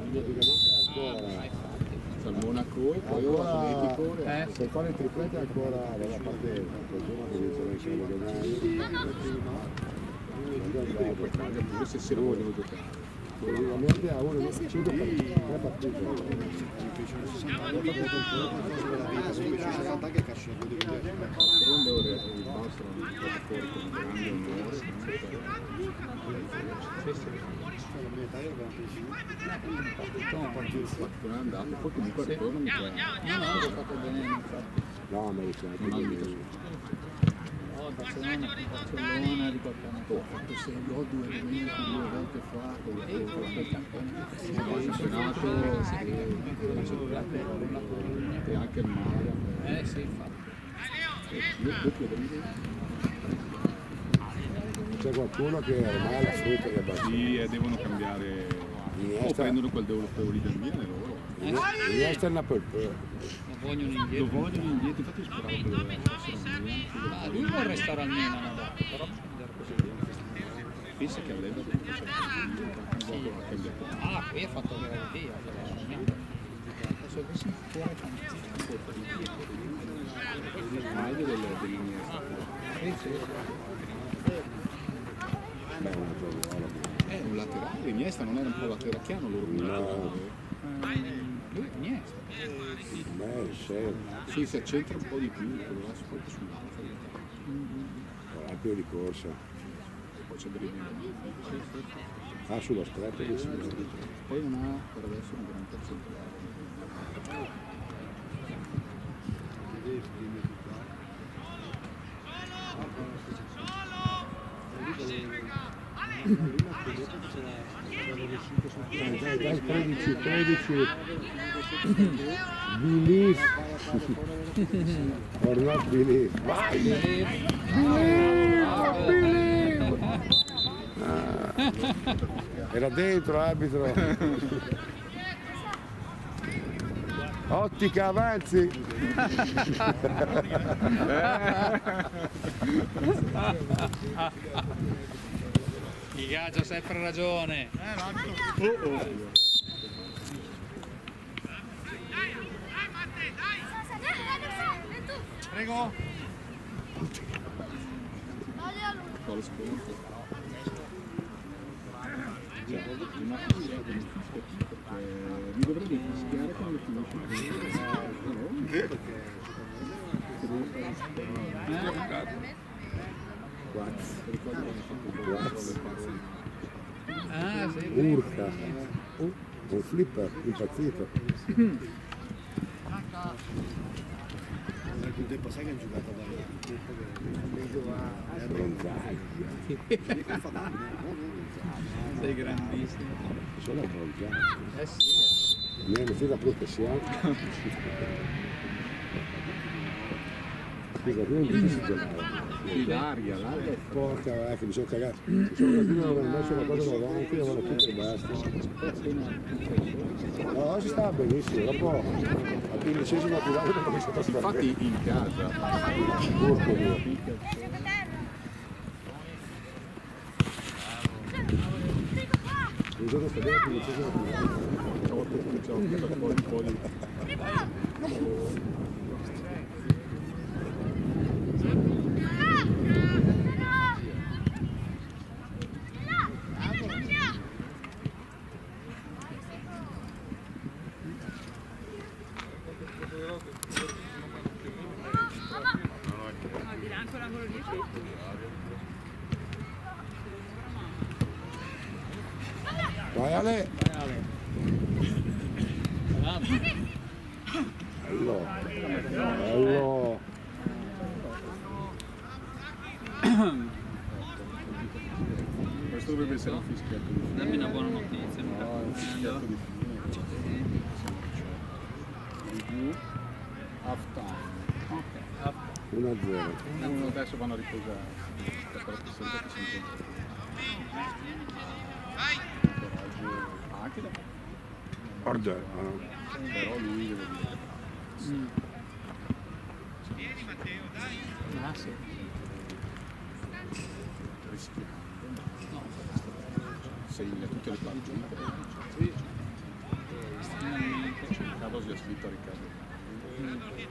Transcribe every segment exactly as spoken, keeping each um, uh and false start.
C'è il Monaco e poi l'Atletico. Per fare il triplete ancora dalla parte qualcuno che dice che siamo giocati. Poi cambia pure se se lo vogliono giocare. Praticamente a uno di cinque tre partite. Secondo ore il Barça non è stato fuori con grande onore. Non è andato, poi comunque il ritorno mi piace. No, no, ho fatto bene, infatti. No, ma dice Non ha mica su. Oh, Barcellona, Barcellona, ricordiamo. Oh, ho fatto sei gol due domenica, due volte fa, con E poi il campione. il campionato e anche il Malaga. Eh sì, infatti. c'è qualcuno che ormai la sfrutta che basta. Sì, e devono cambiare. O prendono quel europeo lì del Milan loro. Iniesta è il Napoli. Lo vogliono Lo indietro. vogliono indietro, infatti speravo che fossero al Milan. Ah, lui vuole restare al Milan adesso, però bisogna vedere così. Pensa che all'epoca fosse ha cambiato. Ah, qui ha fatto garantia, veramente. Adesso che si fuori tantissimo. Il taglio dell'Iniesta. Sì, sì. È un laterale, Iniesta non era un po' lateracchiano loro. No. Lui Iniesta. Beh, sei. Sì, si accentra un po' di più, quello là sotto sull'altra. Ha più di corsa. Poi c'è Bellini. Ah, sullo stretto di sinistra. Poi non ha per adesso un gran percentuale. Dai, dai, dai, tredici, tredici. Believe. Or not believe. Vai! Believe! Believe! Ah. Era dentro, arbitro. Ottica, avanzi. Iga c'ha sempre ragione. Oh, oh. Prego. Fa lo sconto. Cioè, una cosa che mi fischia perché mi dovrebbe fischiare quando finisce il Ah, sì. Urca. Uh, un flipper, impazzito. Un tempo sai che hanno giocato da Sei grandissimo. Sono abbronzato. Eh sì. Mi è venuta la professione. Scusa, qui non si giocava. Sì, l'aria, l'aria è Porca vacca, mi sono cagato. Mi sono cagato, non avevo messo la cosa davanti, avevo tutto e basta. No, oggi stava benissimo, dopo al quindicesimo tirato ho cominciato a stare infatti bene. in casa. Urco mio. Il giorno sta bene al quindicesimo tirato. Ciao, ciao, un po' di po' di. Vai Ale! Bello! Bello! Questo dovrebbe essere un fischietto di fine. Dammi una buona notizia. No, è un fischietto di fine. Review, half time. Ok. uno a zero. Uno adesso vanno a riposare. Questa è la possibilità che si incontra. Anche da Order. però lui deve dire. Mm. Ah sì. Rischiando. No, sei in tutte le partite.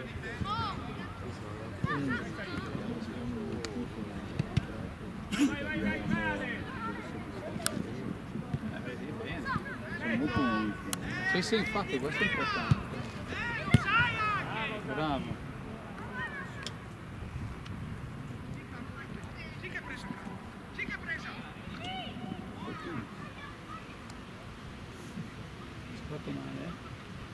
Sì, sì, infatti questo è importante. Bravo. Fatto male, eh?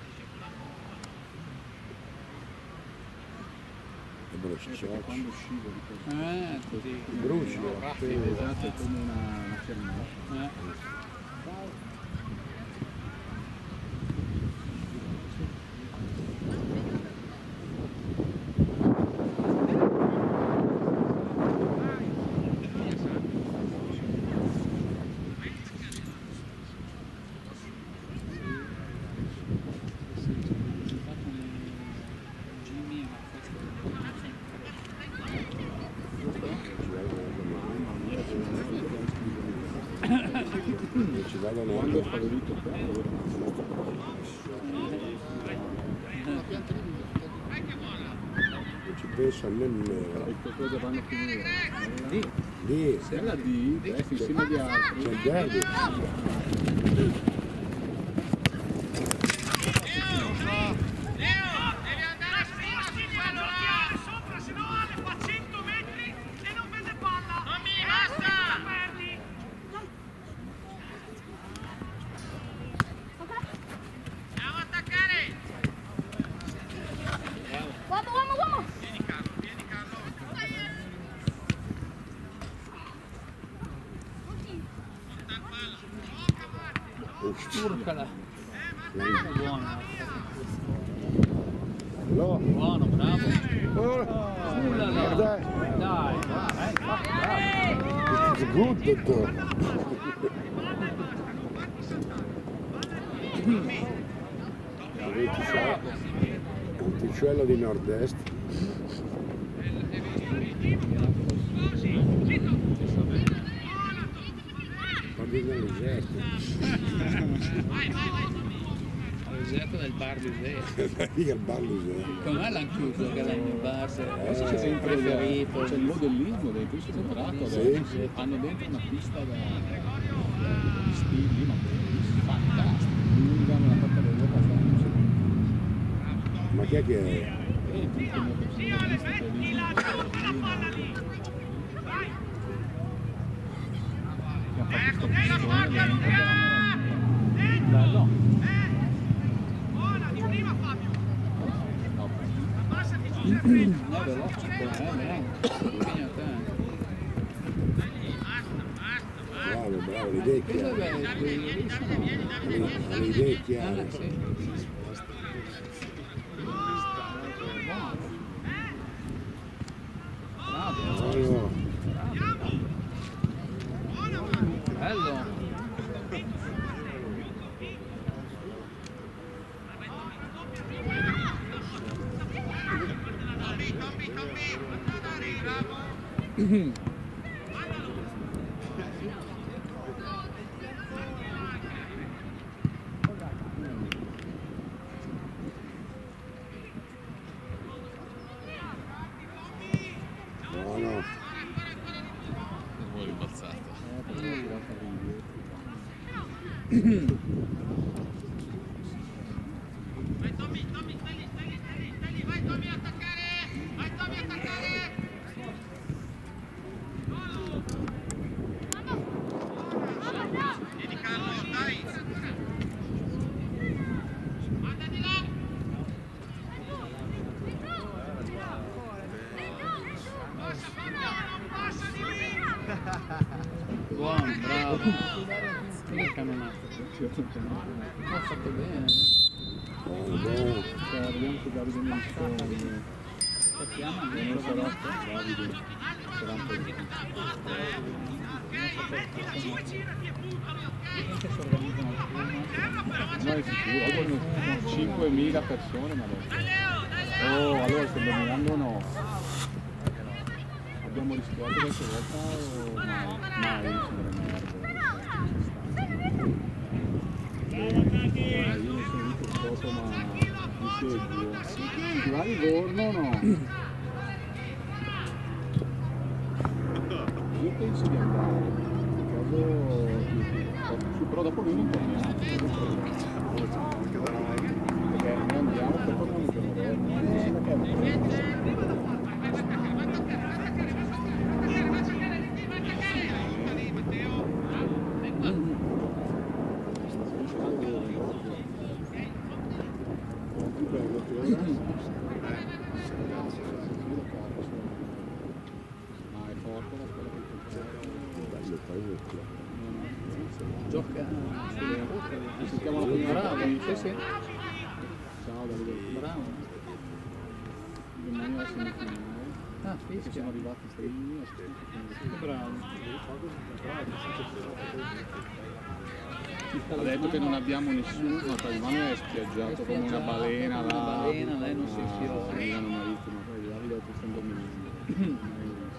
E bruci, Perché quando scivoli così, Eh, così. bruci, Rapido, esatto, è come una, una fermata. Eh. non ci vado Quando neanche. è favorito qua, Non ci penso nemmeno. e che cosa vanno a finire? Lì. Lì, Se la D, resti insieme agli altri. c'è il derby. Urcala. Buono. No, Buono, bravo. oh, Ullala. dai, Dai, dai, bravo. it's good doctor. Il venticinque, Monticello di Nord-Est. Quando nell'esercito. L'esercito del bar Lusea. Mica il bar Lusea. Come mai l'hanno chiuso che l'hanno in bar? Adesso c'è sempre il, preferito. c'è il modellismo dentro, io sono entrato Sì. adesso, hanno dentro una pista da di stili, ma bellissima, fantastica. Non danno la fatta vedere abbastanza. Ma chi è che è? E tutti i professionisti che lì abbiamo fatto questa pistone dentro. Bello. È veloce, eh, bene. Impegna te. Bravo, bravo, le idee Cosa chiare. vai? Lì sono... Le, le idee chiare. Ah, sì. Bravo. Buono. Bello. Buono. Vuoi rimbalzata? Eh, però non è arrivata Vai Tommy, Tommy, stai lì, stai lì, stai lì, stai lì, vai Tommy a attaccare! Vai Tommy a attaccare! Vieni Carlo, dai! Guarda di là! Passa Fabio, non passa di lì! Buono, bravo. Che cannonata. Ha fatto bene. Buono, buono. Cioè, vediamo se Davide mi risponde. Lo chiama? Non lo sarà, Davide. Sarà un po' di... Che si organizzano al turno. No, è sicuro, dopo sono cinquemila persone, ma adesso. Oh, allora sto dominando o no? Abbiamo rischiato qualche volta o mai? Mai, mi sembra merda. Eh, io non sono visto poco, ma mi Ti va Livorno o no? Io penso di andare, in caso sì, però dopo noi non torniamo. Perché noi andiamo per tornare il giorno dopo. Gioca Si chiama la prima bravo, rata. sì sì, Ciao Davide. bravo. Germania alla semifinale. Ah, Che fischia, siamo arrivati primi, aspetta. bravo. Ha detto che non abbiamo nessuno, no, Talivano è spiaggiato come una balena là. Una balena, lei non si a infiora. Milano Marittimo, poi Davide ha detto che sta dominando.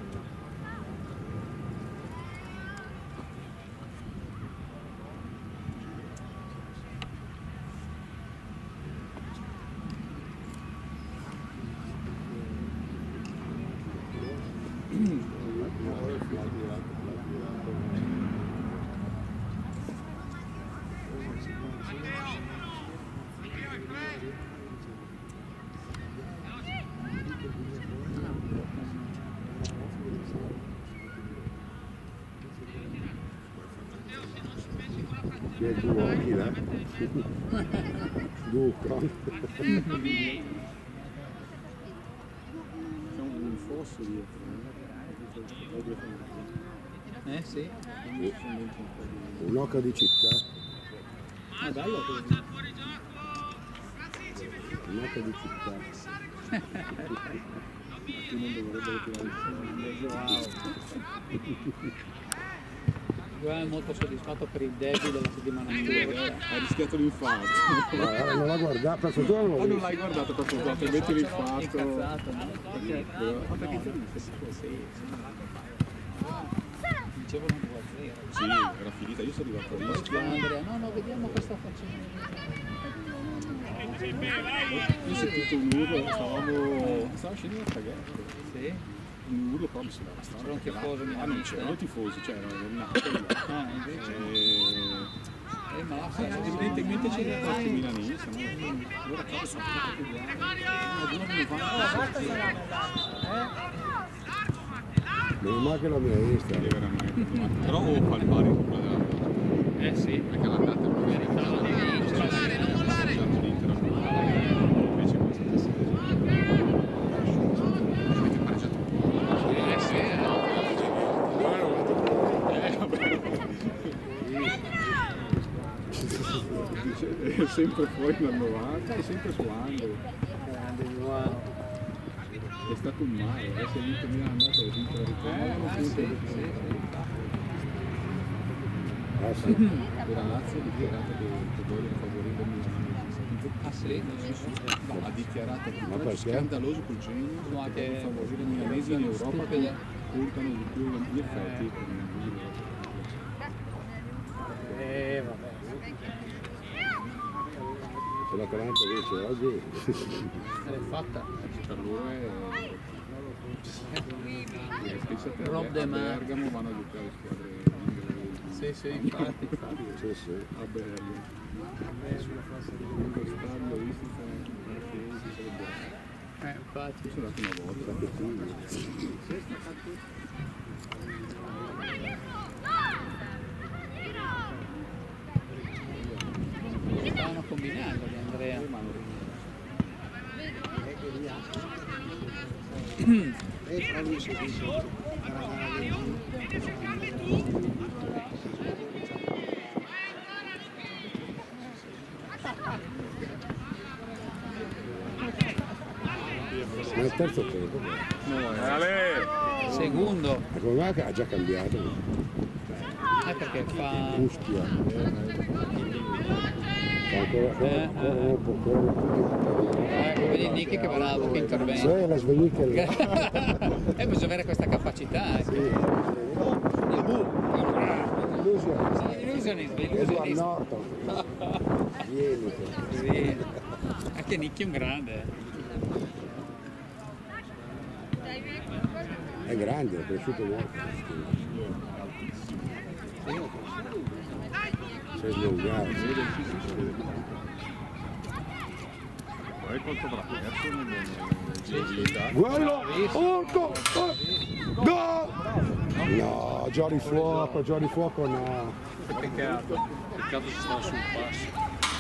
Chi è due occhi là? Duca. C'è un fosso dietro. Eh sì, Un'oca di città. è bello così. Un'oca di città. Tu non dovrebbe tirare il Io è molto soddisfatto per il derby della settimana migliore. Ha rischiato l'infarto. Ma non l'ha guardata, per fortuna non Ma l'ho non vista. l'hai guardato per fortuna, invece l'infarto. Incazzato, no? Perché? Ma perché ti ho visto? Sì, sì. Dicevano due a zero. Sì, era finita, io sono arrivato a Poi rischio. chiama Andrea, no, no, vediamo cosa facendo. Io ho sentito un urlo, stavamo. Stavo scendendo dal traghetto. Sì? Un urlo proprio si dava strano. C'era un tifoso Ah, non milanista. c'erano tifosi, c'erano una cappella. Ah, invece. E... Eh, ma Eh, evidentemente c'era qualche milanista, no? Allora cazzo sono fatto pigliare. Ma due anni fa. Meno male che l'ho mai vista. Sì, veramente. Però o fa il pari con quella della. Eh sì, Perché l'andata è una verità. meritava di vincere. L'Inter invece questa è avete pareggiato. Eh sì, eh. Eh, vabbè. È sempre fuori dal novanta, è sempre su angolo. È stato un male, adesso è vinto Milano andato e vinto la ritorno. Eh, sì, sì. Ah sì. La Lazio ha dichiarato che, che vogliono favorire Milano. Ah sì? Ha dichiarato che Ma è perché? scandaloso col genio, Ma che che- favorire i milanesi in Europa che Stupido. puntano di più gli effetti. Eh, vabbè. Se l'Atalanta vince oggi. L'hai fatta. Per loro è le stesse terre Rob De a Mar. Bergamo vanno a giocare squadre inglesi. Sì, sì, infatti. infatti. Sì, sì. A Bergamo. Lo stadio visto che sarebbe. Eh, infatti. Io sono andato una volta. Stavano combinando gli Andrea. Ma il terzo tempo. Secondo. Secondo me ha già cambiato. Eh, perché fa... Puschia. Fa ancora, Eh, ancora eh. un po', ancora un po'. Eh, vedi Nicky che bravo, che intervento. Sì, la sveglica lì. Eh, bisogna avere questa capacità. Eh. Sì. Il bu. Illusion. Illusionist, Edward illusionist. Norton. Vieni. Sì. Che nicchia un grande. È grande, è cresciuto molto. Sei slungato. Poi quanto avrà perso nel Quello! Orco! Gol! No, Giorni Fuoco, Giorni Fuoco no. Che peccato. Peccato ci stava sul passo.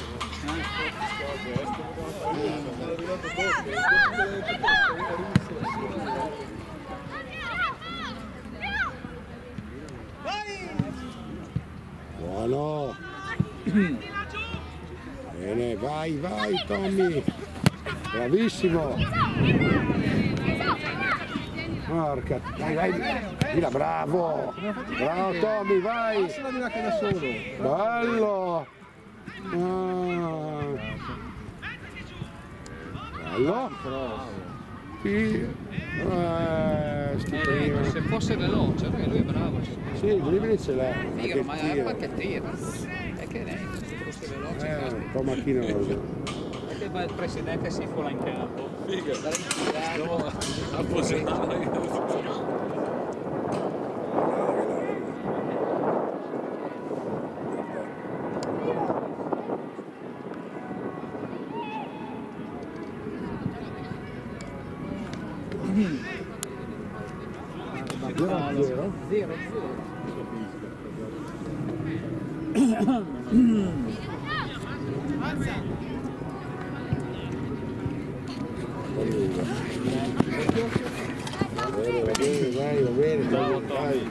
Buono! Bene, vai, vai Tommy! Bravissimo! Porca, dai, vai! Vila, bravo! Bravo Tommy, vai! Passala di là che da solo. Bello! Ah. Bello? Sì. Eh, sti Eh, primi. se fosse veloce, perché lui è bravo. Sì, il dribbling ce l'ha. Figa, Anche ma il è tiro. qualche tiro. È che lei, se fosse veloce, Eh, questo. un po' macchinoso. È che va il presidente si fola in campo. Figa. Da ritirato. Appoggiato. zero a zero. Zero, Va bene, va bene, vai, va bene, vai, vai.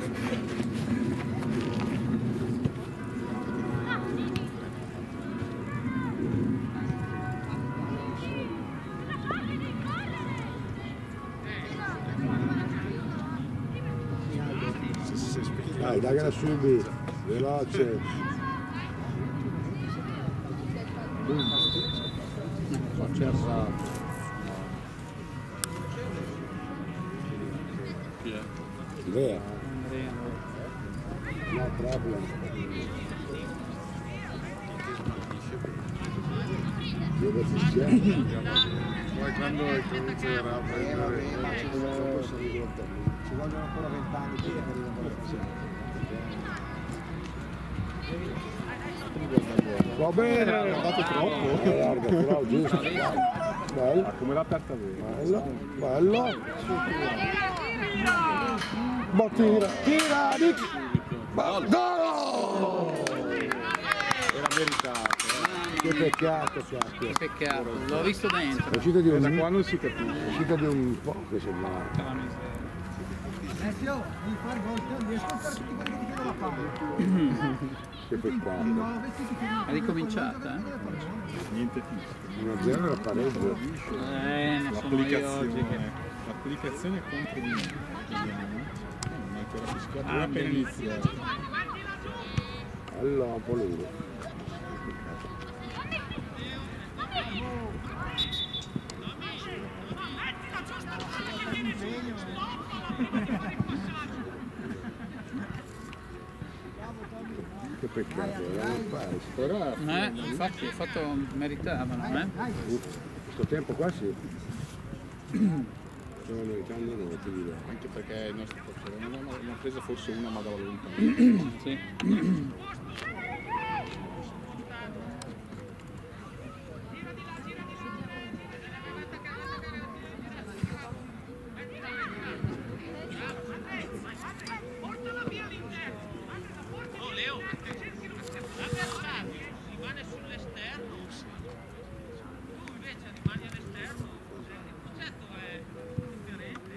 Dai, dagliela subito, veloce. C'è errato. Chi è? Vero? No problem. Dove fischiare? Poi quando comincerà a prendere Ci vogliono ancora vent'anni prima che arrivano alla funzione. Va bene! Ha dato troppo. È larga, però giusto. Bello, Come l'ha aperta bene. bello, bello. Ma tira, tira, Nick! Ma- Gol! Era meritato. Che peccato, cacchio. che peccato. L'ho visto dentro. È uscita di un, Da qua non si è capisce. uscita di un po' che sembra. La miseria. Alessio, devi fare gol, devi ascoltare tutti quelli che ti chiedono la palla. Che peccato. No, vestiti che È ricominciata, eh? Niente fischio. uno a zero era pareggio. Eh, non sono io oggi che... L'applicazione. L'applicazione contro di me. Non è ancora fischiato. Ah, Era appena bene. iniziato. Allora, un po' lungo. Che peccato, era un paese. Però Eh, infatti ho fatto... meritavano, eh? Questo tempo qua sì. Stiamo meritando noi, ti dirò. anche perché il nostro portiere non ha ne ha presa forse una ma dalla lontana. Sì. Portala via all'interno. Oh Leo, l'avversario rimane sull'esterno. Tu invece rimani all'esterno. Il concetto è differente.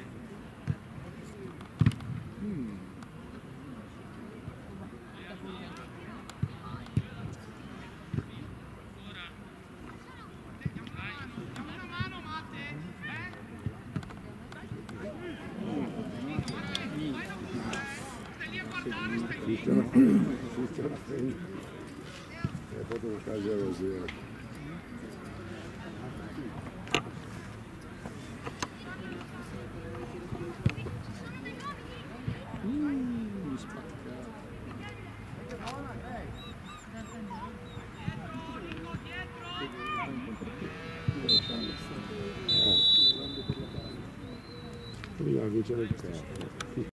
Dammi una mano, Matte. Eh? Stai lì a guardare, stai lì. Fischia la frente, fischia la frente. E ha fatto una casa zero zero. Prima vincere il terzo.